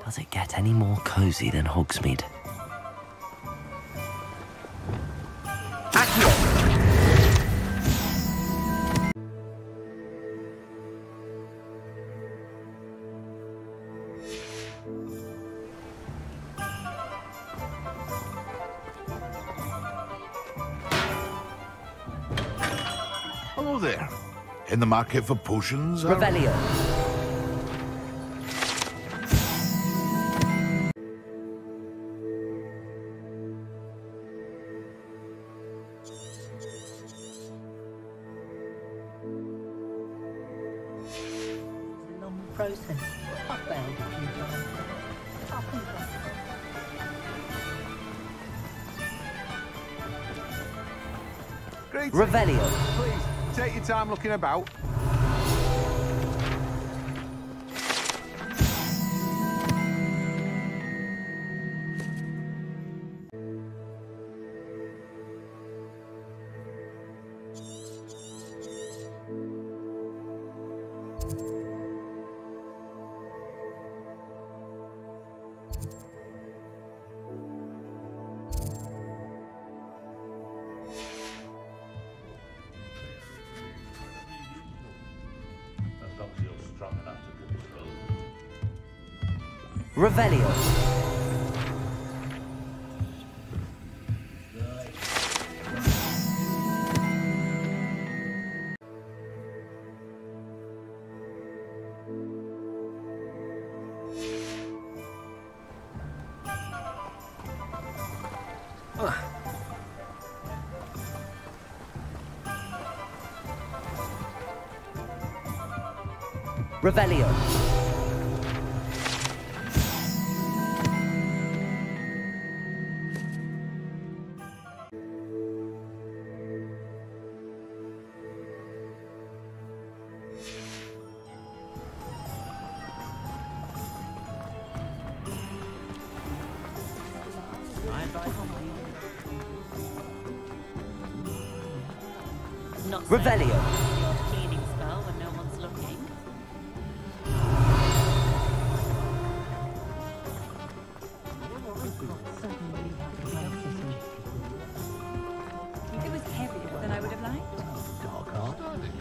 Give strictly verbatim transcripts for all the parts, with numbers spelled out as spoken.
Does it get any more cosy than Hogsmeade? Accio! Hello there. In the market for potions? Or... Revelio. Process. I failed a few times. I think I... Great. Revelio. Please, take your time looking about. Revelio. Revelio. Not Revelio. cleaning spell when no one's looking. It was heavier than I would have liked. Dark art.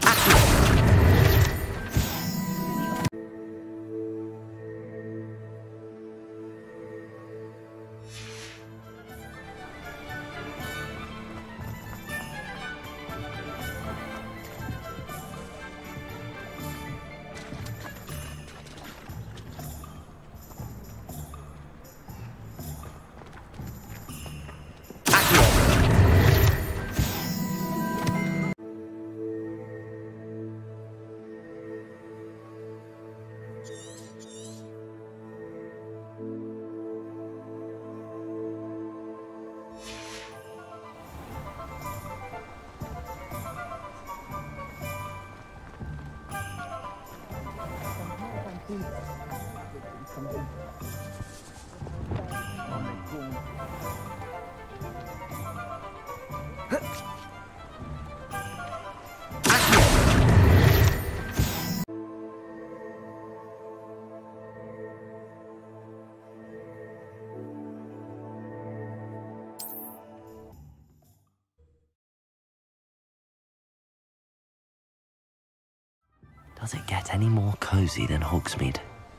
Does it get any more cosy than Hogsmeade?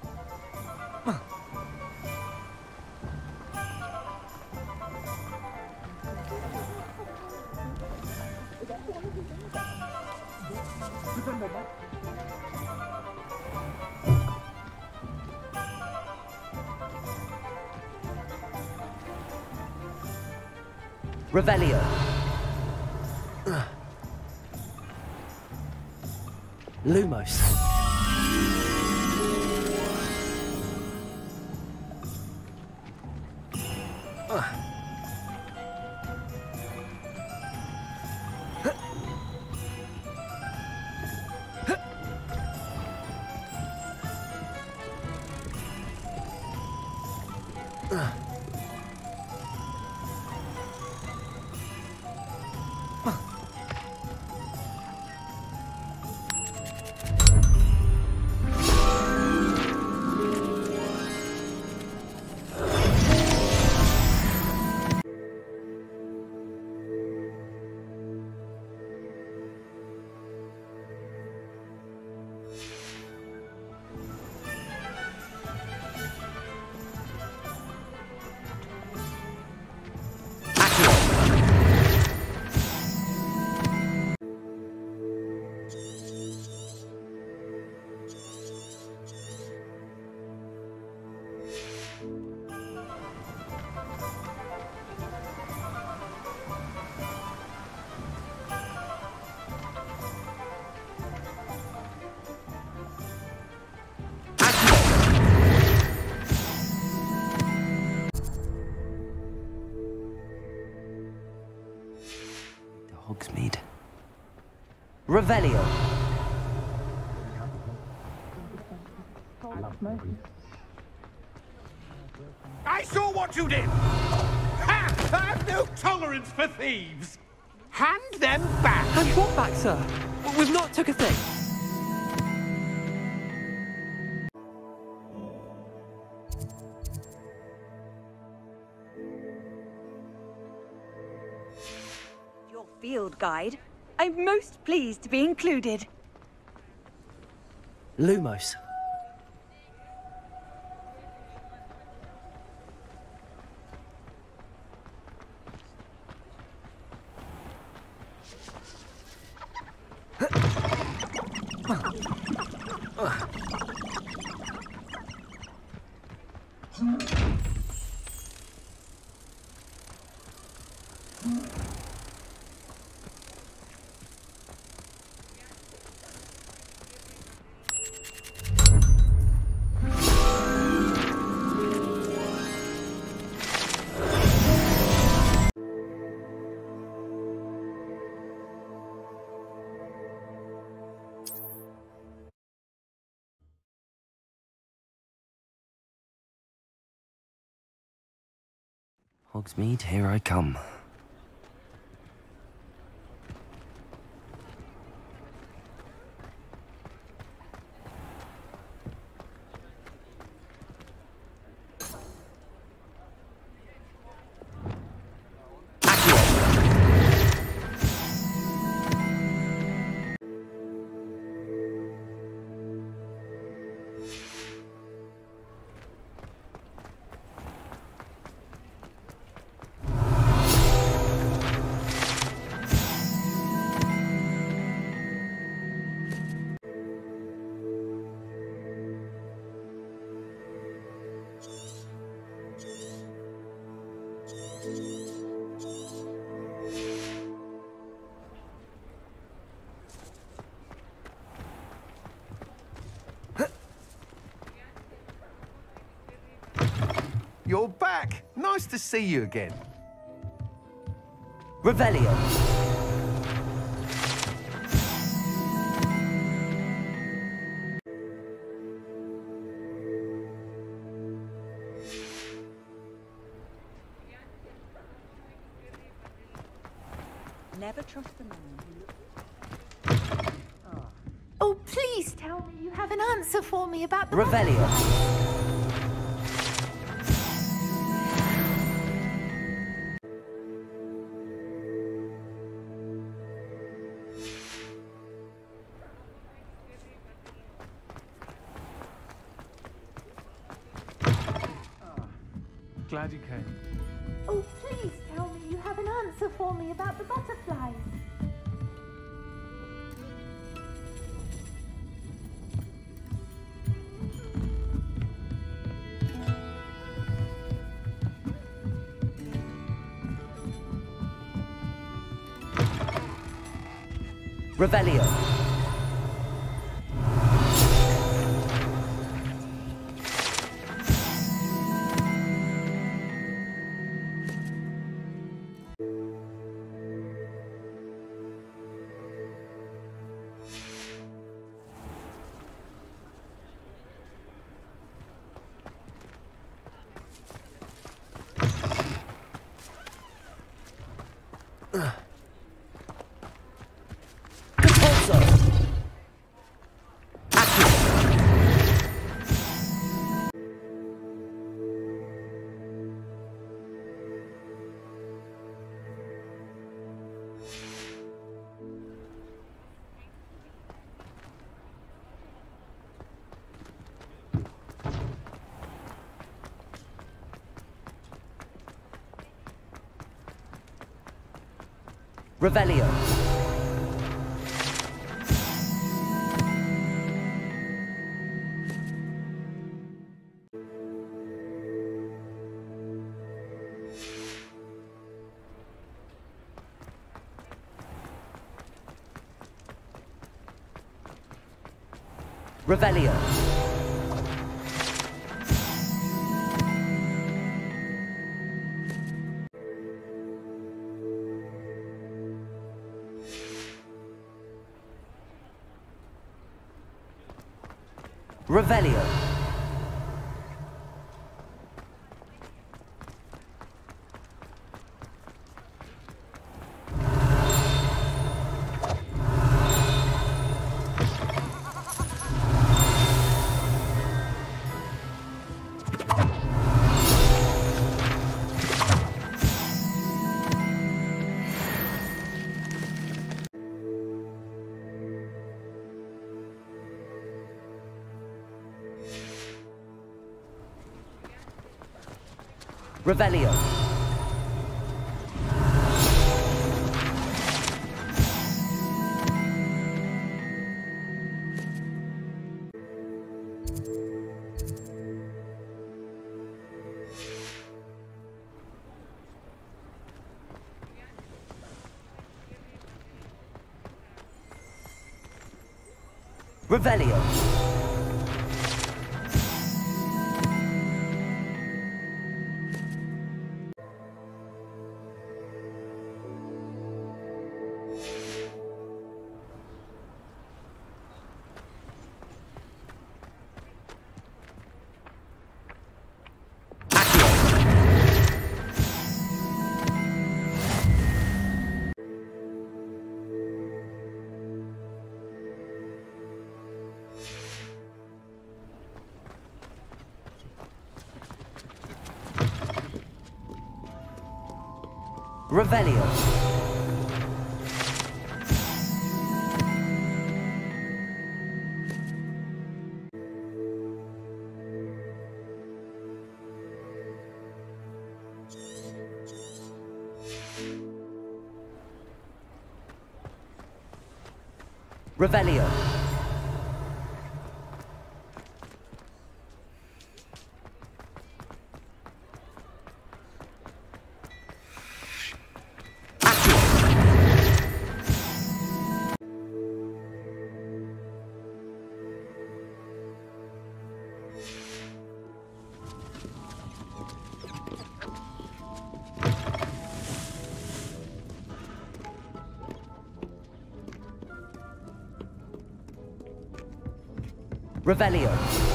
Revelio. Lumos. Hogsmeade. Revelio. I saw what you did! Ha! I've no tolerance for thieves! Hand them back! And what back, sir? We've not took a thing. Your field guide. I'm most pleased to be included. Lumos. Hogsmeade, here I come. You're back! Nice to see you again. Revelio. Never trust the man who looks... Oh, please tell me you have an answer for me about the... Revelio. Glad you came. Oh, please tell me you have an answer for me about the butterflies. Revelio. Revelio. Revelio. Revelio. Revelio. Revelio. Revelio. Revelio. Revelio.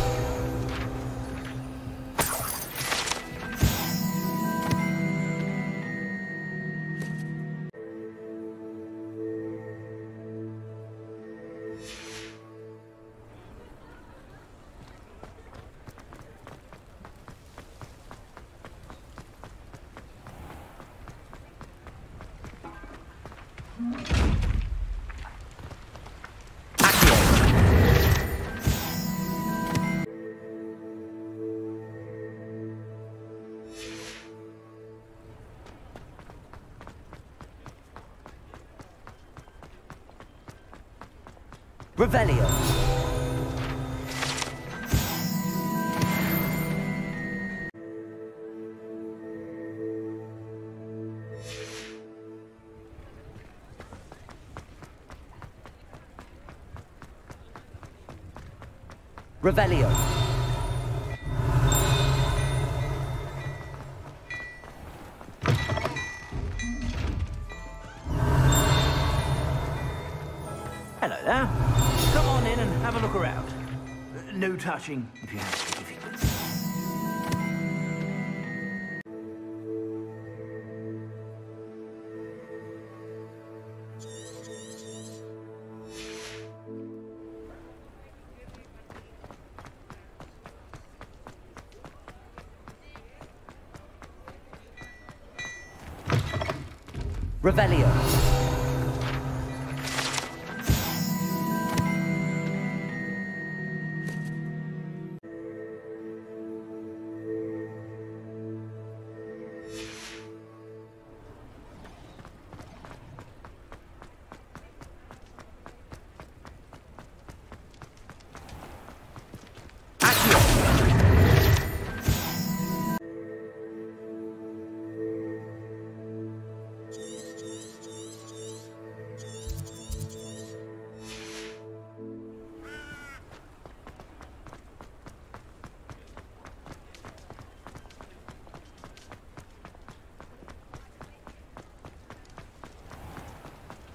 Revelio. Revelio. Hello there. Come on in and have a look around. Uh, no touching, if you have sticky fingers. Revelio.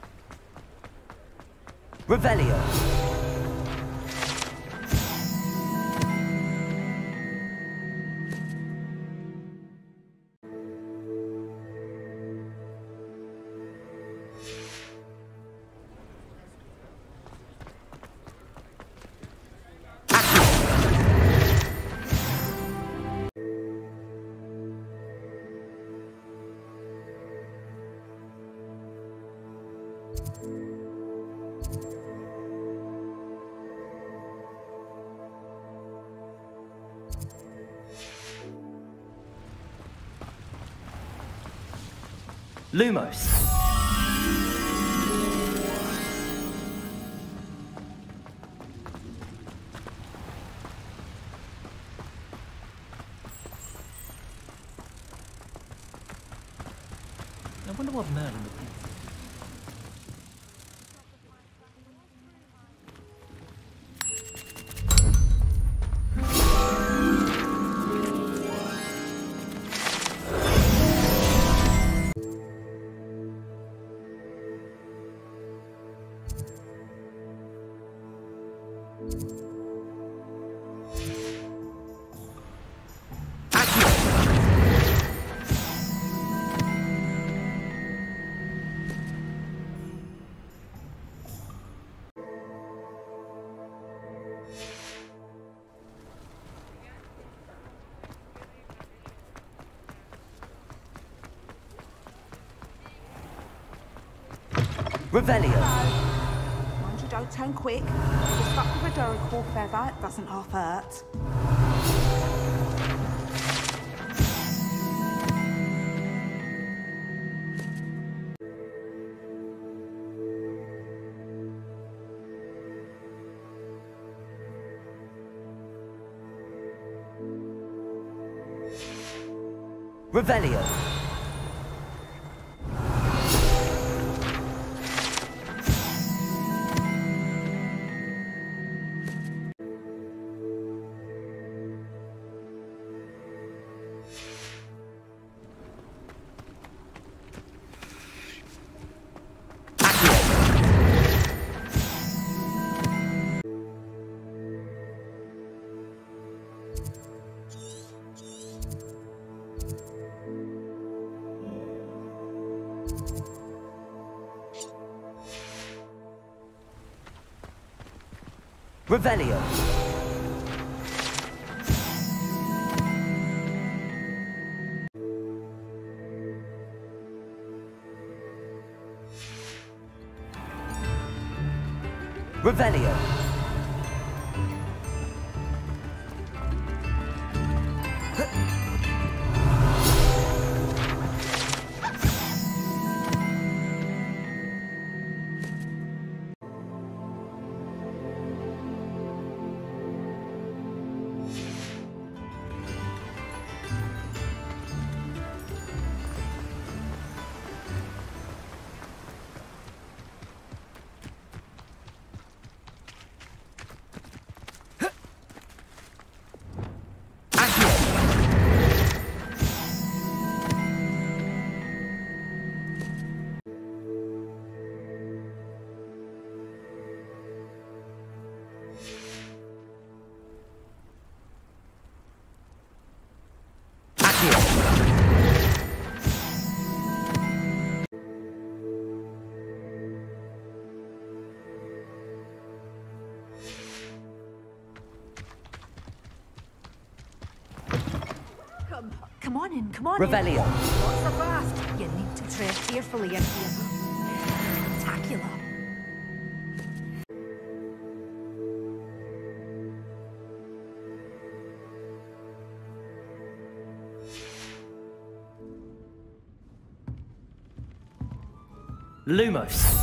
Revelio. Lumos. I wonder what Merlin would think. Revelio. Mind you don't turn quick. If you're stuck with a Duracell feather, it doesn't half hurt. Revelio. Revelio. Revelio. Come, come on in, come on Revelio. in. What's the fast? You need to tread carefully in here. Spectacular. Lumos.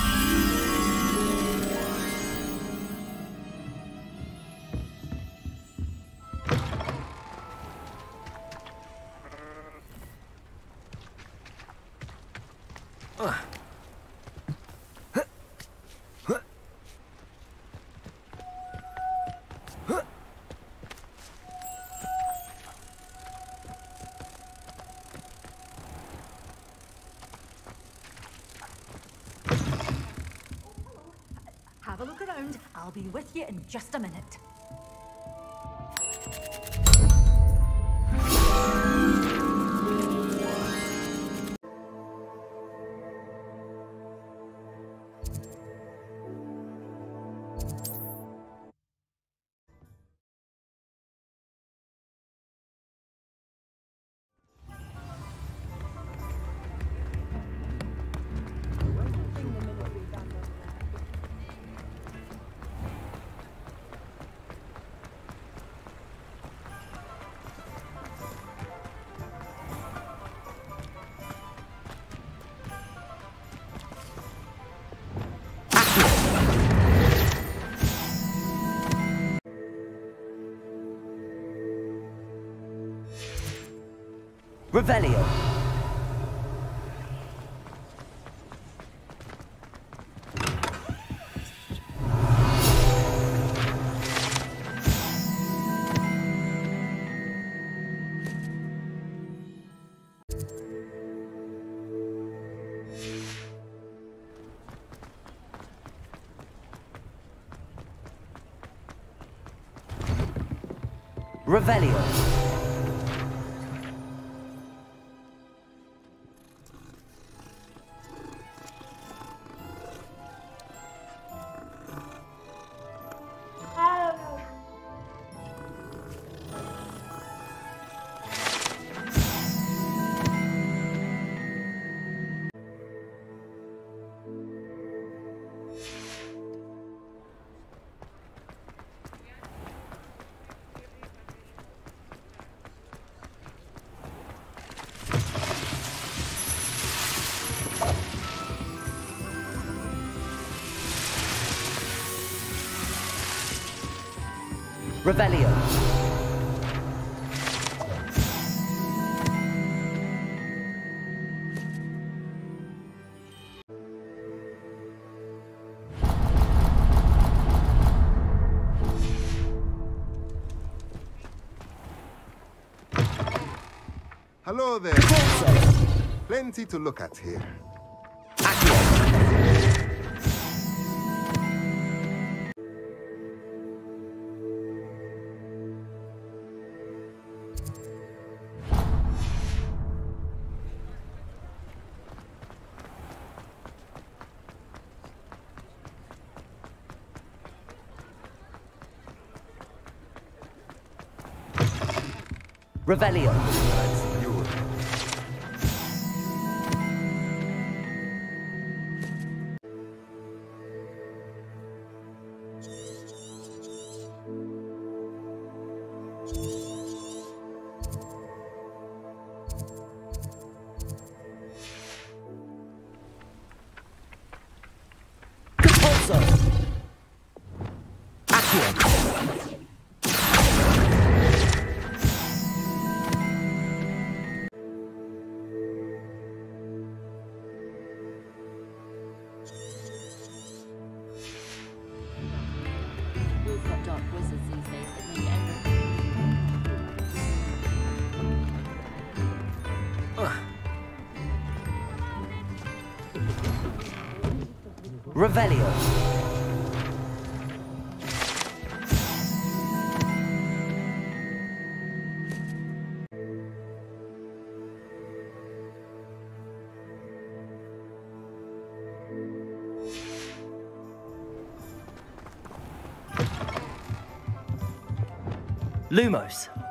Have a look around. I'll be with you in just a minute. Revelio. Revelio. Revelio. Hello there. Plenty to look at here. Revelio. Compulso. Accio. We've got dark wizards these days that make everything. Revelio. Lumos.